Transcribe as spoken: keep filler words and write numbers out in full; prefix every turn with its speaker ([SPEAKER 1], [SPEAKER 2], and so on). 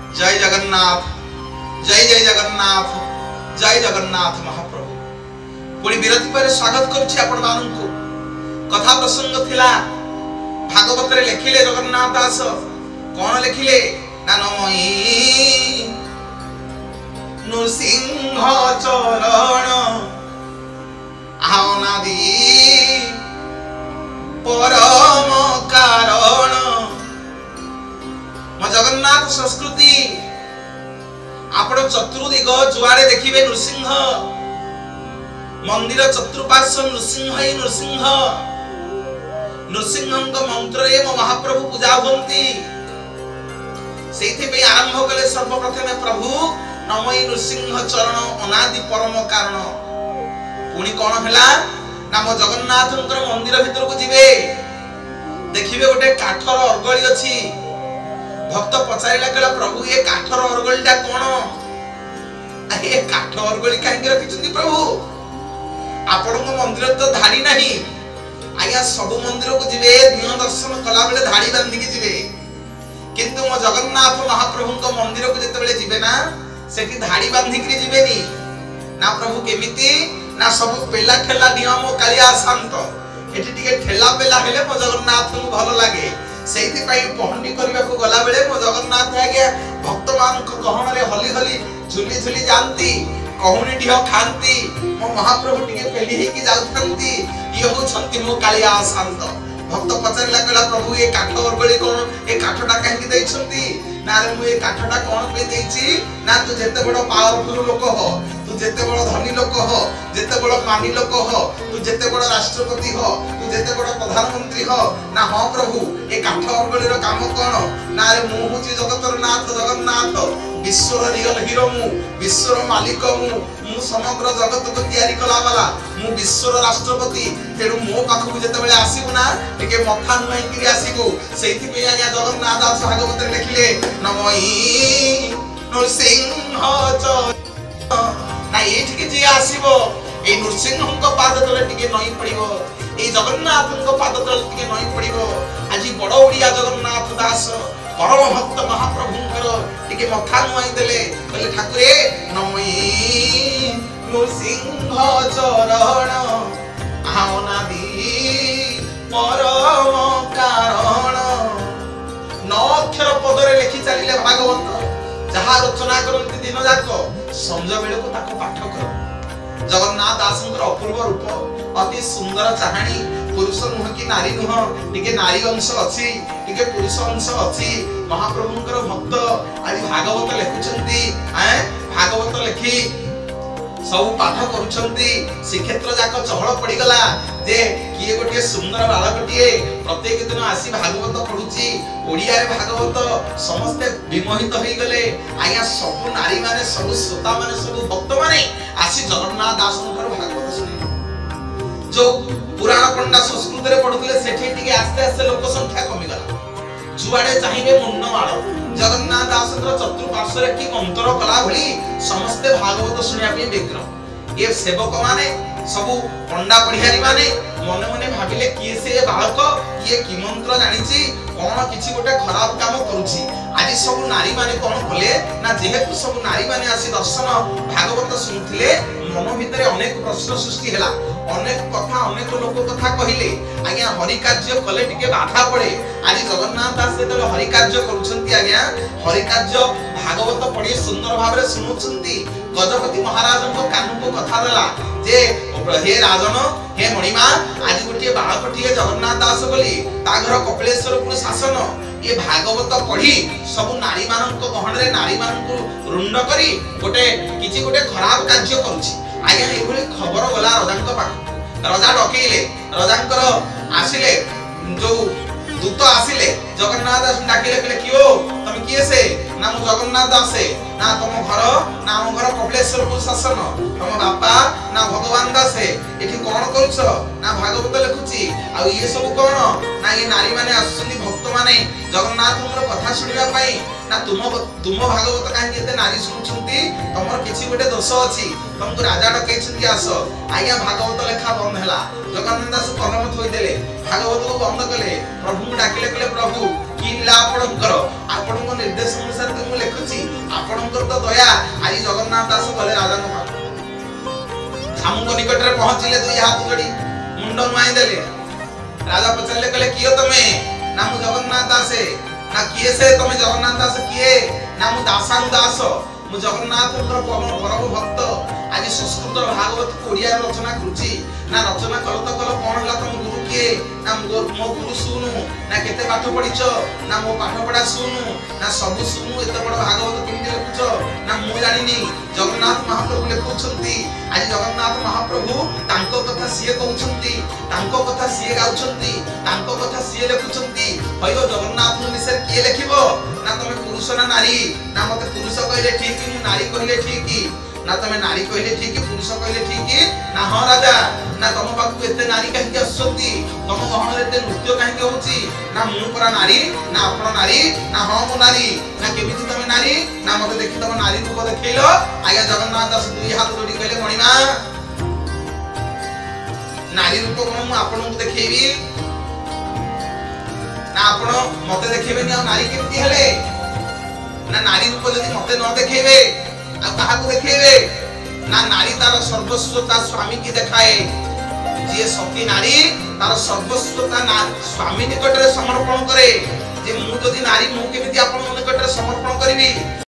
[SPEAKER 1] जय जगन्नाथ, जय जय जगन्नाथ, जय जगन्नाथ महाप्रभु। पुणी विरति पर स्वागत करुछि आपण माननकु। कथा प्रसंग थिला भागवत रे लिखिले जगन्नाथ दास कोन लिखिले ना नमई नृसिंह चरण आवनादी परम कारण। म जगन्नाथ संस्कृति आपण चतुर्दिग जुआड़े देखिबे नृसिंह मंदिर चतुर्पार्श्व नृसिंह ही नृसिंह नृसिंहଙ୍କ ମନ୍ତ୍ରରେ ମୋ ମହାପ୍ରଭୁ ପୂଜା ହୁଅନ୍ତି। ସେଇଥିପାଇଁ ଆରମ୍ଭ କଲେ ସର୍ବପ୍ରଥମେ ପ୍ରଭୁ ନମଇ ନୃସିଂହ ଚରଣ ଅନାଦି ପରମ କାରଣ। ପୁଣି କଣ ହେଲା ନା ମୋ ଜଗନ୍ନାଥଙ୍କର ମନ୍ଦିର ଭିତରକୁ ଯିବେ ଦେଖିବେ ଗୋଟେ କାଠର ଅର୍ଗଳି ଅଛି। भक्त पचारिला कहला प्रभु ये काठर अरगळीटा कोन? ए काठ अरगळी काहे रखिछन्ती प्रभु? आपनको मंदिर तो धाड़ी नाही। आया सब मंदिर को जिवे दिनो दर्शन कला बेले धाड़ी बांधी के जिवे, किंतु मो जगन्नाथ महाप्रभु को मंदिर को जते बेले जिवे ना सेठी धाड़ी बांधी के जिवेनी ना। प्रभु केमिति ना सब पेला ठेला नियम कालिया शांत एठी टिके ठेला पेला हेले मो जगन्नाथ को भलो लागे। सेठी पई पहंडी करबा को गला बेले मो जगन्नाथ आगे भक्त मान को गहन रे हली हली झुली झुली जानती कहूनी ढियो खांती मो महाप्रभु टिके पेली हे की जाउथंती। ये होछंती मो कालिया शांत। भक्त पचारिला कहला प्रभु ये काठ अरगळी कोन? ए काठटा काहे दैछंती ना रे मु ए काठटा कोन पे देछि ना तू जते बड़ पावरफुल लोक हो, तू जते बड़ धनी लोक हो, जते बड़ मानी लोक हो, तू जते बड़ राष्ट्रपति हो, तू जते बड़ प्रधानमंत्री हो ना। हां प्रभु ए काठ अरगळीर काम कोन? ना रे मु होछि जगतर नाथ जगन्नाथ, विश्वर रियल हीरो मु, विश्वर मालिक मु, मु समग्र जगत को तयारी कला वाला, मु विश्वर राष्ट्रपति। तेरु मो पाखु जते बेले आसीबु ना टिके मथा नुई किरि आसीबु। सेथि पे आज्ञा जगन्नाथ दास भागवत रे लिखिले नमई नृसिंह चरण ना एठिके जे आसीबो ए नृसिंहଙ୍କ पाद तले टिके नई पड़िबो, ए जगन्नाथଙ୍କ पाद तले टिके नई पड़िबो। आजि बड़ ओडिया जगन्नाथ दास परम भक्त महाप्रभुଙ୍କର टिके मथा नुई देले कहले ठाकुरे नमई नृसिंह चरण आवनादी परम कारण। नौ अक्षर पदरे लिखि चलिले भागवत जहा रचना करंती दिन जाक संज बेले को ताको पाठ कर। जगन्नाथ दासଙ୍କର अपूर्व रूप अति सुंदर चाहाणी। पुरुष नुह कि नारी नुह, टिके नारी अंश अछि टिके पुरुष अंश अछि। महाप्रभुଙ୍କର भक्त आदि भागवत लिखुचंती आ भागवत लिखि सब पाठ करूछंती। श्रीक्षेत्र जाक चहल पड़ी गला जे किए गोटे सुंदर बालकटिए प्रत्येक दिन आसी भागवत पढुची। ओडिया रे भागवत समस्त विमोहित होई गले। आया सब नारी माने सब श्रोता माने सब भक्त माने आसी जगन्नाथ दासଙ୍କର भागवत सुनि। जो पुराण पंडा संस्कृत रे पढुतले सेठी टिके आस्ते आस्ते लोक संख्या कमी गला। जुआडे चाहिबे मुन्न माळ जगन्नाथ दासଙ୍କର चतुर्पार्श्व रे की अंतर कला भली समस्त भागवत सुनिया पे विक्रम। ये सेवक माने सब पंडा पढ़ियारी माने मने मने भाबिले किए से बालक किए की मंत्र जानिछि कोन किछि गोटे खराब काम करूछि। आज सब नारी माने कोन भले ना जेहेतु सब नारी माने आसी दर्शन भागवत सुनथिले मन भितरे अनेक प्रश्न सृष्टि हला। अनेक कथा अनेक लोक कथा कहिले आज्ञा हरि कार्य कले टिके बाधा पड़े। आज जगन्नाथ दास जेतले हरि कार्य करूछंती आज्ञा हरि कार्य भागवत पढ़ी सुंदर भाबरे सुनुछंती। गजपति महाराज को कान को कथा देला जे हे राजन हे मणिमा आज गोटे बालकटिए जगन्नाथ दास बोली ता घर कपिलेश्वरपुर शासन ये भागवत पढ़ी सब नारी मानक गहन रे नारी मानक रुंड करी गोटे किछि गोटे खराब कार्य करूछि। आज्ञा एभली खबर गला रजांक पाख। रजा डकेइले रजांकर आसिले जो दूत आसिले जगन्नाथ दास डाकिले कहले कियो तुम किए से ना मु जगन्नाथ दास ना तुम घर ना हम घर कपिलेश्वरपुर शासन तुम बापा ना भगवान दास एठी कोन करूछ ना भागवत लिखुची आ ये सब कोन ना ये नारी माने आसुनी भक्त माने जगन्नाथଙ୍କର कथा सुनिबा पई ना तुम तुम भागवत काहे एते नारी सुनुछंती तमर किछि गोटे दोष अछि तुमको राजा डकेछंती आस। आज्ञा भागवत लेखा बंद हला। जगन्नाथ दास कलम थोई देले भागवत को बंद कले। प्रभु डाकिले कहले प्रभु की लीला आपणकर आपणको निर्देश अनुसार तुम लिखुची दया आज जगन्नाथ दास गले राजा छामुक निकट में पहुंचले दुई हाथ जोड़ी मुंड नुआई देले राजा पचारे कहले किए तमे ना मु जगन्नाथ दास ना किए से तमे जगन्नाथ दास किए ना मु दासानु दास मु जगन्नाथ परम भक्त आज संस्कृत भागवत ओडिया रचना करूची ना रचना कल तो कल कोन हला तुम गुरु किए ना मो गुरु सुनु ना केते पाठ पढिछ ना मो पाठ पढा सुनु ना सब सुनु एते बड़ भागवत केमति लिखुछ ना मु जानिनी जगन्नाथ महाप्रभु लिखुछंती आज जगन्नाथ महाप्रभु तांको कथा सिए कहउछंती तांको कथा सिए गाउछंती तांको कथा सिए लिखुछंती होयो जगन्नाथ विषय किए लिखिबो ना तमे पुरुष ना नारी ना मते पुरुष कहले ठीक कि नारी कहले ठीक ना तमे नारी कहले ठीक पुरुष कहले ठीक ना हां राजा ना तम पाखु एते नारी काहे आसुती तम गहन एते नृत्य काहे होउची ना मु परा नारी ना आपण नारी ना हां मु नारी ना केमिति तमे नारी ना मते देखि तम नारी रूप देखैलो आया जगन्नाथ दास दुई हाथ जोड़ी कहले मणिमा नारी रूप कोन मु आपण को देखैबी ना आपण मते देखैबेनी आ नारी केमिति हेले ना नारी रूप जदि मते न देखैबे आ कहा को देखेबे ना नारी तार सर्वस्व ता स्वामी की देखाए जे सती नारी तार सर्वस्व ता ना स्वामी निकट रे समर्पण करे जे मु जदि नारी मु केमिति आपन निकट रे समर्पण करबी।